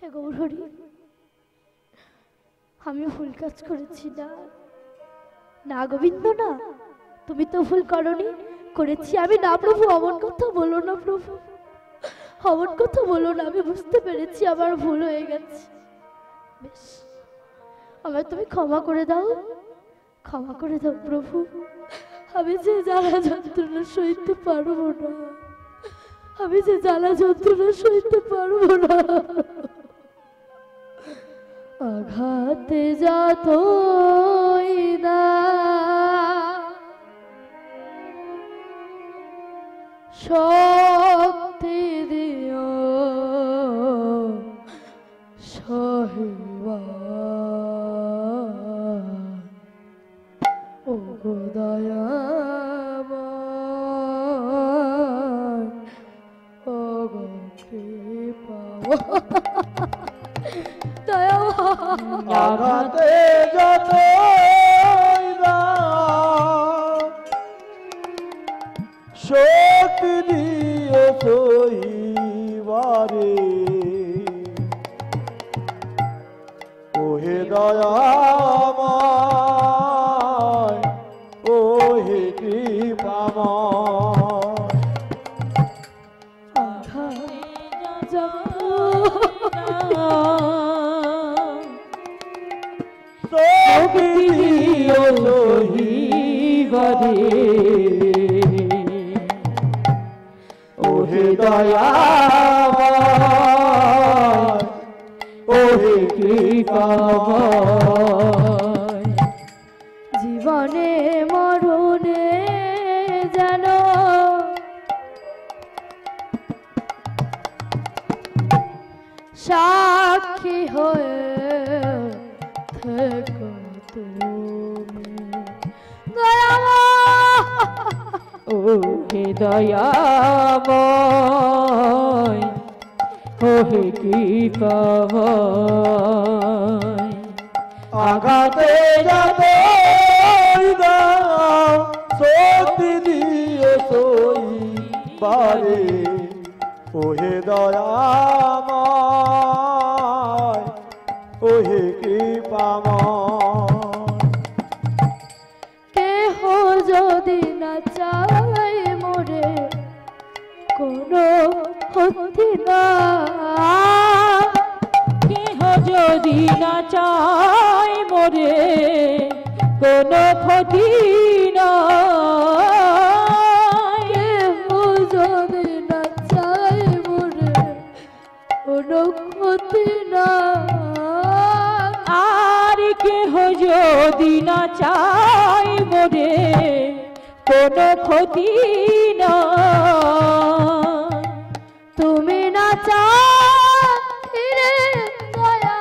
গৌরহরি, আমি ভুল কাজ করেছি না? না গোবিন্দ না, তুমি তো ভুল করনি। করেছি আমি না প্রভু, অমন কথা বলো না প্রভু, অমন কথা বলো না। আমি বুঝতে পেরেছি আমার ভুল হয়ে গেছে। বেশ, আমায় তুমি ক্ষমা করে দাও, ক্ষমা করে দাও প্রভু। আমি যে জ্বালা যন্ত্রণা সইতে পারবো না, আমি যে জ্বালা যন্ত্রণা সইতে পারবো না। আঘাতে যতই না শক্তি দিও সহিবার, ও গো দয়াময়, ও গো কৃপাময়। আঘাতে যত শক্তি দিয়ে সইবারে, ওহে দয়াময়, ওহে কৃপাময়। শক্তি দিয়ে সইবারে, ওহে দয়াময়, ওহে কৃপাময়। জীবনে মরণে যেন সাক্ষী হয়ে থেকো তুমি, ওহে দয়াময়, ওহে কৃপাময়। আঘাতে যাতে শক্তি দিয়ে সইবারে, ওহে দয়াময়, ওহে কৃপাময়। কেহ যদি না চাই মোরে কোনো ক্ষতি না, কেহ যদি না চায় মোরে কোনো ক্ষতি না, কেহ যদি না চাই মোরে কোনো ক্ষতি না, আর কেহ যদি না চায় মোরে কোনো ক্ষতি না, তুমি না চাইলে দয়া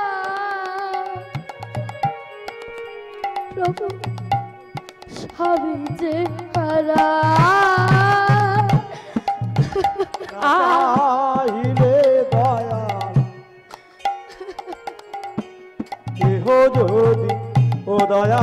প্রভু সবই যে হারা, চাহিলে দয়া কেহ যদি, ও দয়া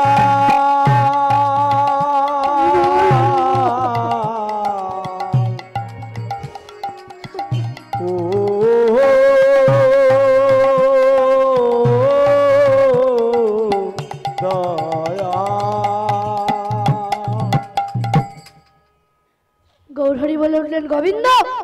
গৌরহরি বলে উঠলেন, গোবিন্দ,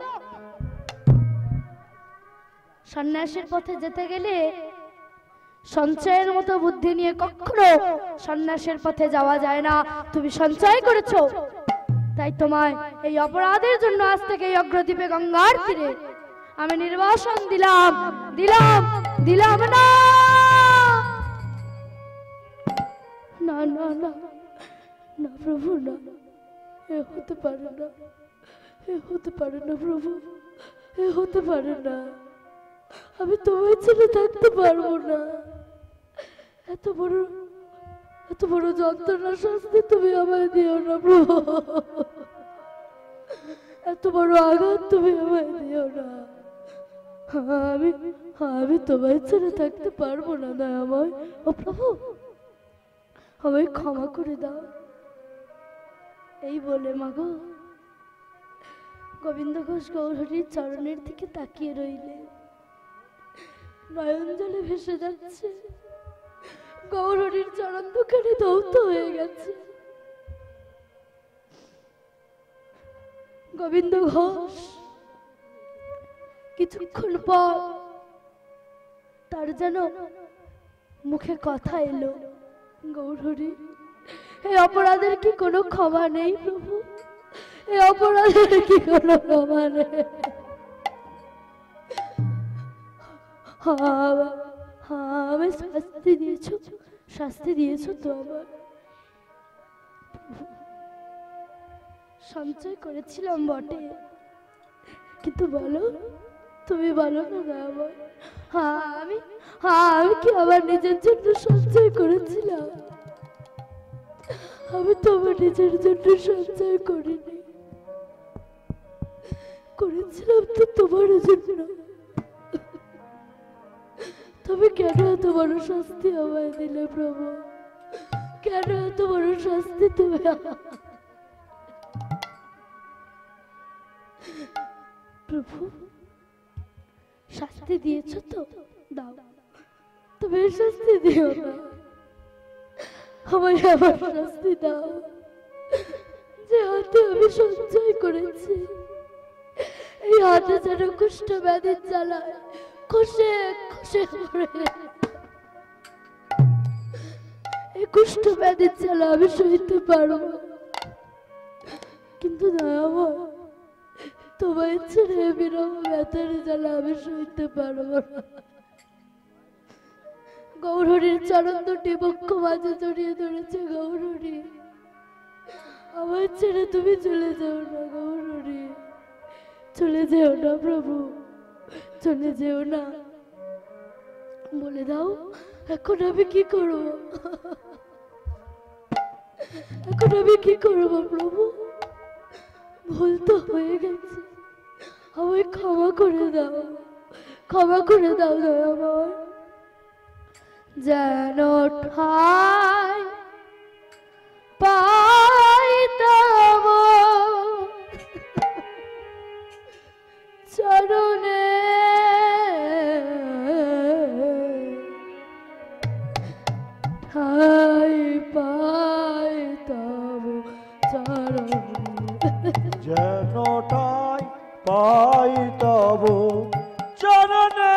সন্ন্যাসের পথে যেতে গেলে সঞ্চয়ের মতো বুদ্ধি নিয়ে কখনো সন্ন্যাসের পথে যাওয়া যায় না। তুমি সঞ্চয় করেছো, তাই তোমায় এই অপরাধের জন্য আজ থেকে এই অগ্রদ্বীপে গঙ্গার তীরে আমি নির্বাসন দিলাম, দিলাম, দিলাম না। না না না না প্রভু, না, এ হতে পারে না, এ হতে পারে না প্রভু, এ হতে পারে না। আমি তোমায় ছেড়ে থাকতে পারবো না। এত বড় যন্ত্রণার শাস্তি তুমি আমায় দিও না প্রভু, এত বড় আঘাত তুমি আমায় দিও না। আমি তোমায় ছেড়ে থাকতে পারবো না দয়াময়। ও প্রভু, আমায় ক্ষমা করে দাও। এই বলে মাগো গোবিন্দ ঘোষ গৌরহরির চরণের দিকে তাকিয়ে রইলেন। নয়ন জলে ভেসে যাচ্ছে, গৌরীর চরণ দুখানে ধৌত হয়ে গেছে। গোবিন্দ ঘোষ কিছুক্ষণ পর তার যেন মুখে কথা এলো, গৌরী, এই অপরাধের কি কোনো ক্ষমা নেই প্রভু? এই অপরাধের কি কোনো ক্ষমা নেই? আমি শাস্তি দিয়েছ তো আমার। সঞ্চয় করেছিলাম বটে, কিন্তু বলো, তুমি বলো না আমার। আমি কি আমার নিজের জন্য সঞ্চয় করেছিলাম? আমি তো আমার নিজের জন্য সঞ্চয় করিনি, করেছিলাম তো তোমার জন্য। তবে কেন এত বড় শাস্তি আমায় দিলে প্রভু? কেন এত বড় শাস্তি তুমি? প্রভু, শাস্তি দিয়েছ তো দাও, তবে শাস্তি দিও না, আমায় আবার শাস্তি দাও। যে হাতে আমি সঞ্চয় করেছি, এই হাতে যেন কুষ্ঠ ব্যাধির জ্বালায় খসে খসে পড়ে। এই কুষ্ঠ ব্যাধির জ্বালা আমি সইতে পারবো, কিন্তু না আমার তোমায় ছেড়ে বিরহ ব্যথার জ্বালা আমি সইতে পারবো না। গৌরীর চরণ দুটি বক্ষ মাঝে জড়িয়ে ধরেছে। গৌরী, আমার ছেড়ে তুমি চলে যাও না গৌরী, চলে যেও না প্রভু, চলে যেও না। বলে দাও এখন আমি কি করবো? এখন আমি কি করবো প্রভু? ভুল তো হয়ে গেছে, আমায় ক্ষমা করে দাও, ক্ষমা করে দাও দয়াময়। যেন ঠাই পাইতাম চরণে, ঠাই পাইতাম চরণে, যেন ঠাই পাই তব চরণে,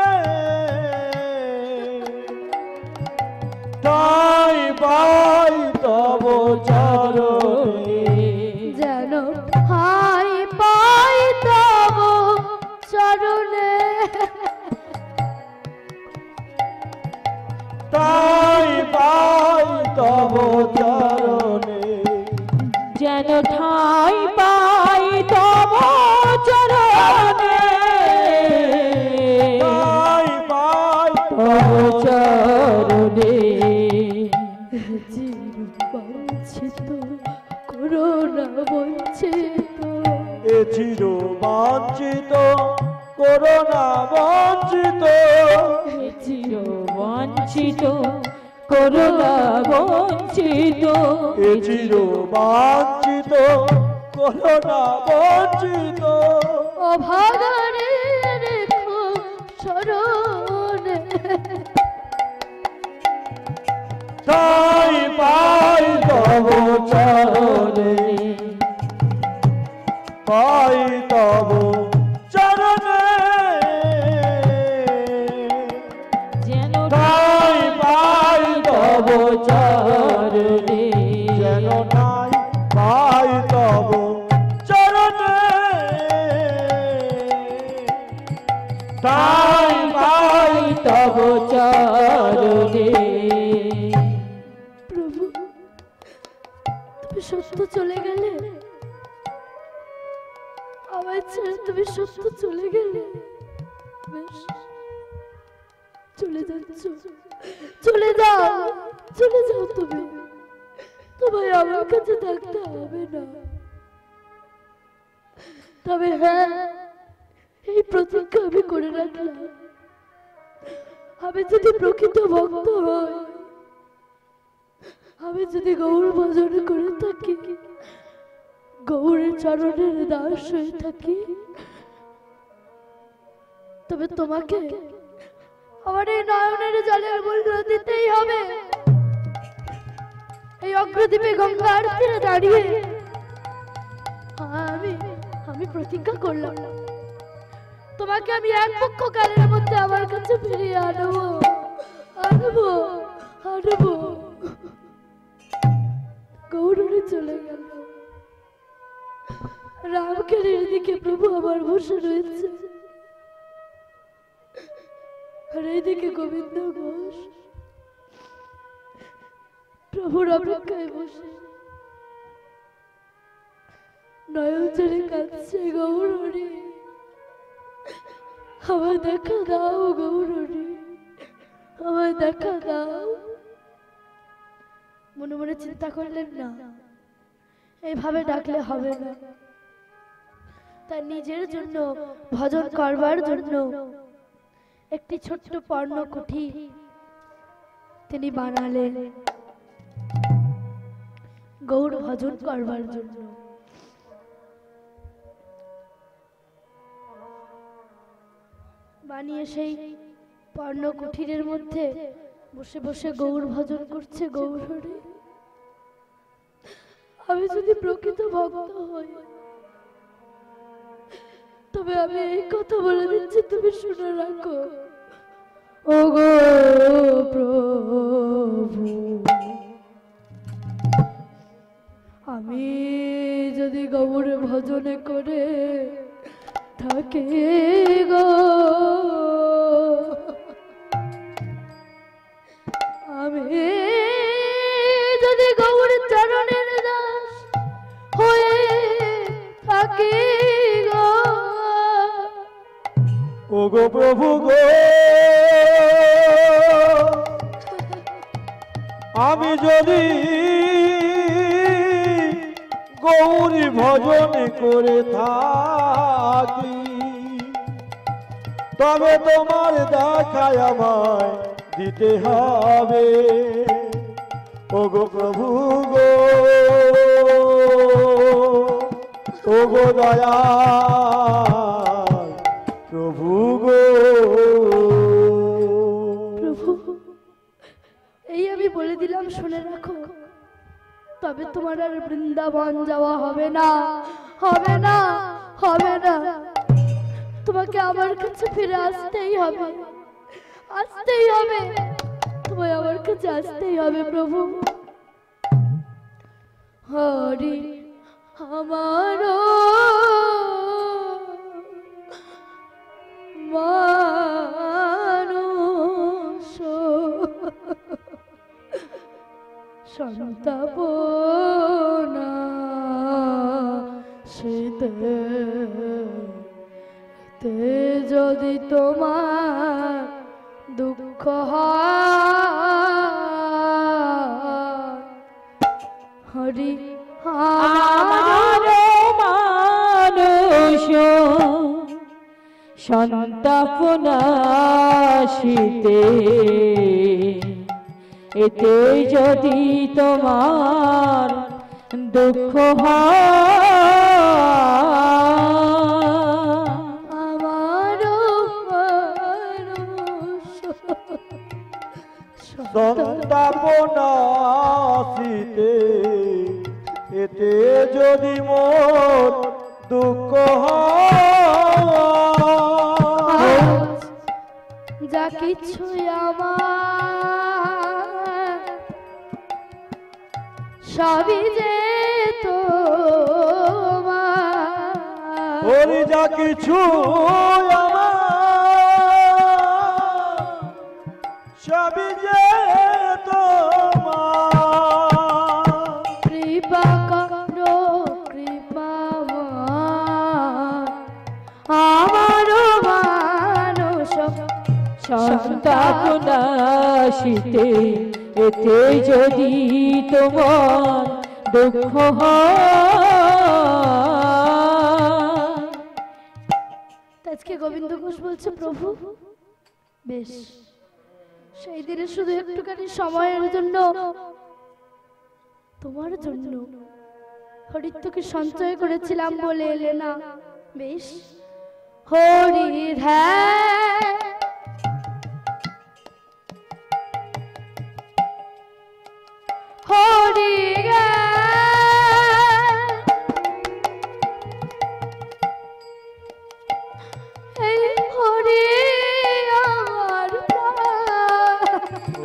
ঠাই পাই তব চরণে, যেন ঠাই পাইতাম চরণে, ঠাই পাই তব চরণে, যেন ঠাই পাই তব চরণে, ঠাই পাই তব চরণে। বঞ্চিত করোনা বঞ্চিত, এ চির বাঞ্ছিত করোনা বঞ্চিত, চির বঞ্চিত করোনা বঞ্চিত, এ চির বাঞ্ছিত করোনা বঞ্চিত, অভাগারে রেখো স্মরণে, ঠাই পাই তব চরণে, পাই তব চরণে, যেন ঠাই পাই তব চরণে, যেন ঠাই পাই তব চরণে, ঠাই পাই তব চরণে। প্রভু তুমি সত্য চলে গেলে, আমায় ছেড়ে তুমি সত্য চলে গেলে। বেশ, চলে যাচ্ছ, চলে যাও, চলে যাও তুমি, তোমায় আমার কাছে থাকতে হবে না। তবে হ্যাঁ, এই প্রতিজ্ঞা আমি করে রাখলাম, আমি যদি প্রকৃত ভক্ত হই, আমি যদি গৌর ভজন করে থাকি, গৌরের চরণের দাস হয়ে থাকি, তবে তোমাকে আমার এই নয়নের জলের মূল্য দিতেই হবে। এই অগ্রদ্বীপে গঙ্গার তীরে দাঁড়িয়ে আমি আমি প্রতিজ্ঞা করলাম, তোমাকে আমি এক পক্ষ কালের মধ্যে আমার কাছে ফিরিয়ে আনবো আনবো আনবো। গৌরী চলে গেল, রামকেরের দিকে প্রভু আমার বসে রয়েছে, আর এইদিকে গোবিন্দ ঘোষ প্রভুর অপেক্ষায় বসে নয়ন জলে কাঁদছে। গৌরী, আমায় দেখা দাও, গৌরী আমায় দেখা দাও। মনে মনে চিন্তা করলেন না, এইভাবে ডাকলে হবে না, তার নিজের জন্য ভজন করবার জন্য একটি ছোট্ট পর্ণকুঠি তিনি বানালেন গৌর ভজন করবার জন্য। বানিয়ে সেই পর্ণকুঠিরের মধ্যে বসে বসে গৌর ভজন করছে। গৌরী, আমি যদি প্রকৃত ভক্ত হই তবে আমি এই কথা বলে দিচ্ছি, তুমি শুনে রাখো। ও গো প্রভু, আমি যদি গৌর ভজনে করে থাকি গো, আমি যদি গৌর চরণের দাস হয়ে থাকি গো, ও গো প্রভু গো, আমি যদি গৌরী ভজন করে থাকি তবে তোমার দেখায় আমায় দিতে হবে। ও গো প্রভু গো, ও গো দয়াল প্রভু গো। প্রভু, এই আমি বলে দিলাম, শুনে রাখো, তবে তোমার আর বৃন্দাবন যাওয়া হবে না, হবে না, হবে না। তোমাকে আমার কাছে ফিরে আসতেই হবে, আসতেই হবে, তোমায় আমার কাছে আসতেই হবে প্রভু। হরি আমার মানুষ সন্তাপনা শীতে যদি তোমার দুঃখ হয়, হরি আমার মানুষ সন্তাপনাশীতে, এতে যদি তোমার দুঃখ হয়, আমার সন্তাপনাশীতে, এতে যদি মোর দুঃখ হয়, যা কিছু আমার সবই যে তোমার, ওরে যা কিছু আমার সবই যে তোমার, কৃপা করো কৃপাময় আমার মানুষ সন্তাপনাশীতে, এতে যদি তোমার দুঃখ হয়। আজকে গোবিন্দ ঘোষ বলছে, প্রভু বেশ, সেই দিনে শুধু একটুখানি সময়ের জন্য তোমার জন্য হরিত্বকে সঞ্চয় করেছিলাম বলে এলে না, বেশ হরি ধ্যান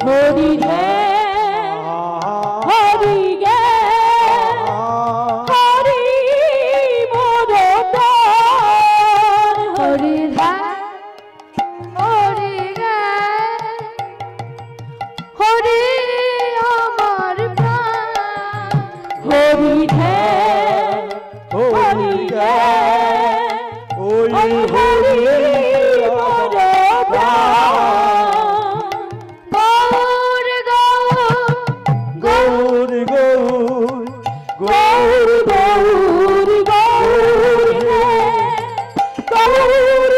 হরি ধ্যান হরি জ্ঞান হরি মোর প্রাণ হরি ধ্যান হরি জ্ঞান হরি আমার প্রাণ হরি ধ্যান হরি জ্ঞান ওই হরি মোর প্রাণ গৌর গৌর গৌর গৌর গৌর গৌর গৌর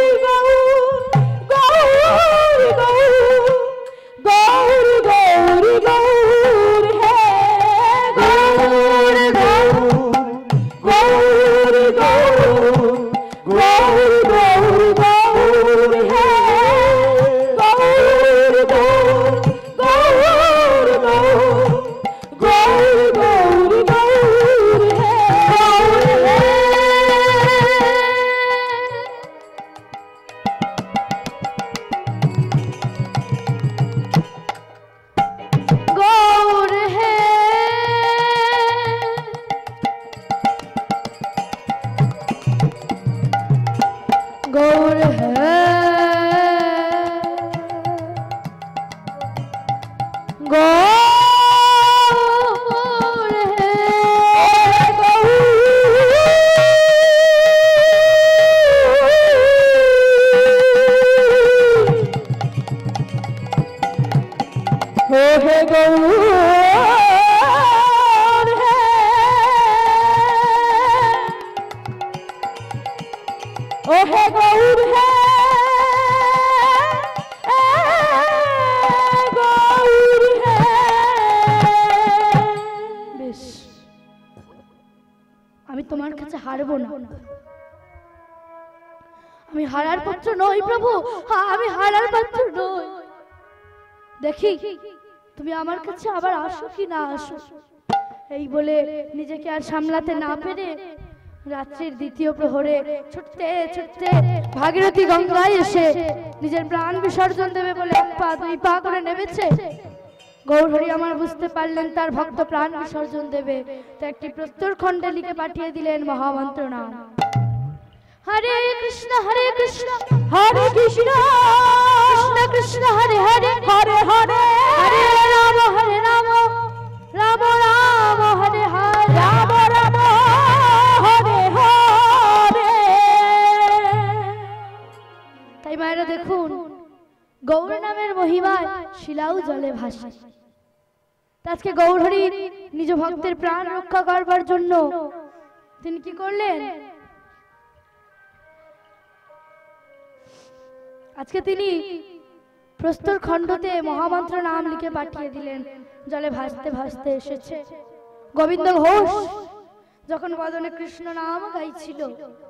গৌর গৌর গৌর হে গৌর গৌর গৌর গৌর গৌর গৌর হে গৌর গৌর গৌর গৌর গৌর গৌর হে गौर है गौर है गौर है हो हे गौर है ओ हे गौर है गौर है বেশ আমি তোমার কাছে হারবো না আমি হারার পাত্র নই প্রভু আমি হারার পাত্র নই দেখি তুমি আমার কাছে আবার আসো কি না আসো এই বলে নিজেকে আর সামলাতে না পেরে রাত্রির দ্বিতীয় প্রহরে ছুটতে ছুটতে ভাগীরথী গঙ্গায় এসে নিজের প্রাণ বিসর্জন দেবে বলে এক পা দুই পা করে নেমেছে গৌরহরি আমার বুঝতে পারলেন তার ভক্ত প্রাণ বিসর্জন দেবে তো একটি প্রস্তর খণ্ডে লিখে পাঠিয়ে দিলেন মহামন্ত্র নাম হরে কৃষ্ণ হরে কৃষ্ণ हरे कृष्ण কৃষ্ণ কৃষ্ণ হরে হরে हरे हरे হরে রাম রাম রাম হরে হরে राम राम हरे हरे তাই মায়েরা দেখুন গৌর নামের মহিমায় শিলাও জলে ভাসে আজকে গৌরহরি নিজ ভক্তের প্রাণ রক্ষা করবার জন্য তিনি কি করলেন আজকে তিনি প্রস্তর খণ্ডতে মহামন্ত্র নাম লিখে পাঠিয়ে দিলেন জলে ভাসতে ভাসতে এসেছে গোবিন্দ ঘোষ যখন বদনে কৃষ্ণ নাম গাইছিল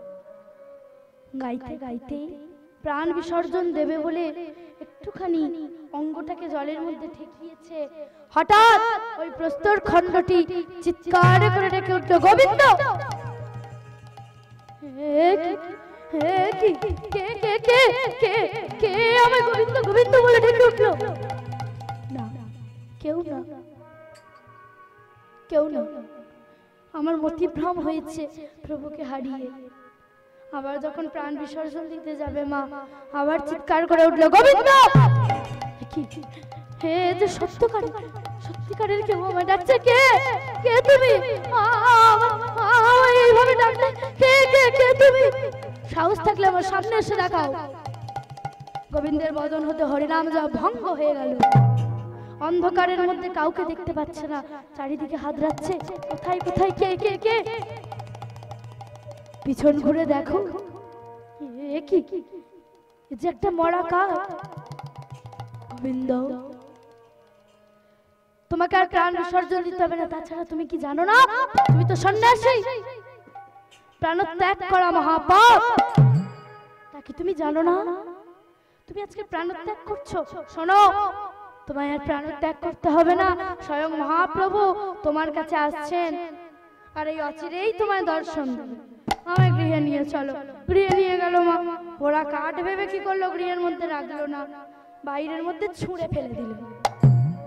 গাইতে গাইতে প্রাণ বিসর্জন দেবে বলে একটুখানি অঙ্গটাকে জলের মধ্যে ঠেকিয়েছে হঠাৎ ওই প্রস্তর খণ্ডটি চিৎকার করে ডেকে উঠল গোবিন্দ কে আমার গোবিন্দ গোবিন্দ বলে ডেকে উঠলো না কেউ না কেউ না আমার মতিভ্রম হয়েছে প্রভুকে হারিয়ে আবার যখন প্রাণ বিসর্জন দিতে যাবে মা আবার চিৎকার করে উঠলো গোবিন্দ হে যে সত্যিকারের কেউ আমায় ডাকছে কে কে তুমি এইভাবে ডাকলে কে কে কে তুমি সাহস থাকলে আমার সামনে এসে দেখাও গোবিন্দের বদন হতে হরিনাম যা ভঙ্গ হয়ে গেল অন্ধকারের মধ্যে কাউকে দেখতে পাচ্ছে না চারিদিকে হাতড়াচ্ছে কোথায় কোথায় কে কে কে পিছন ঘুরে দেখো এ কি এ যে একটা মরা কাক গোবিন্দ তোমাকে আর প্রাণ বিসর্জন দিতে হবে না তাছাড়া তুমি কি জানো না তুমি তো সন্ন্যাসী প্রাণত্যাগ করা মহাপাপ তা কি তুমি জানো না তুমি আজকে প্রাণত্যাগ করছো শোনো তোমায় আর প্রাণত্যাগ করতে হবে না স্বয়ং মহাপ্রভু তোমার কাছে আসছেন আর এই অচিরেই তোমায় দর্শন দেবে আমায় গৃহে নিয়ে চলো গৃহে নিয়ে গেল মা ওরা কাঠ ভেবে কি করলো গৃহের মধ্যে রাখলো না বাইরের মধ্যে ছুঁড়ে ফেলে দিল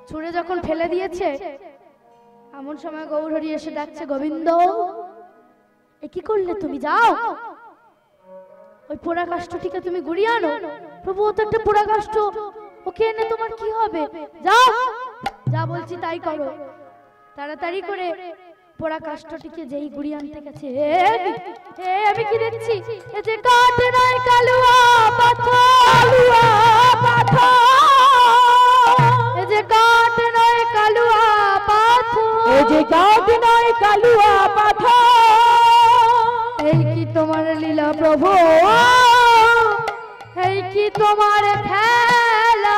ছুঁড়ে যখন ফেলে দিয়েছে, এমন সময় গৌরহরি এসে ডাকছে, গোবিন্দ এ কি করলে তুমি? যাও ওই পোড়া কাষ্ঠটিকে তুমি গুড়িয়ে আনো। প্রভু ও তো একটা পোড়া কাষ্ঠ, ওকে এনে তোমার কি হবে? যাও, যা বলছি তাই করো। তাড়াতাড়ি করে পোড়া কাষ্ঠটিকে যেই গুড়িয়ে আনতে গেছে, আমি কি দেখছি? এ যে কাঠ নয় কালুয়া পাথর, এ যে কাঠ নয় কালুয়া পাথর, এ যে কাঠ নয় কালুয়া পাথর। এই কি তোমার লীলা প্রভু, এই কি তোমার খেলা,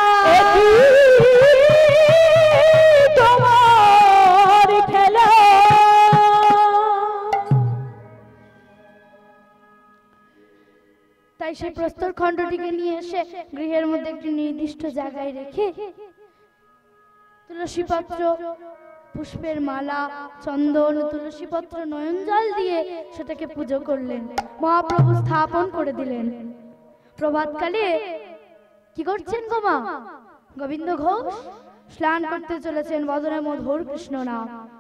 তোমার খেলা। তাই সেই প্রস্তর খণ্ডটিকে নিয়ে এসে গৃহের মধ্যে একটি নির্দিষ্ট জায়গায় রেখে তুলসী পত্র, পুষ্পের মালা, চন্দন, তুলসী পত্র, নয়ন জল দিয়ে সেটাকে পুজো করলেন। মহাপ্রভু স্থাপন করে দিলেন। প্রভাতকালে কি করছেন গো মা? গোবিন্দ ঘোষ স্নান করতে চলেছেন, বদনে মধুর কৃষ্ণ নাম।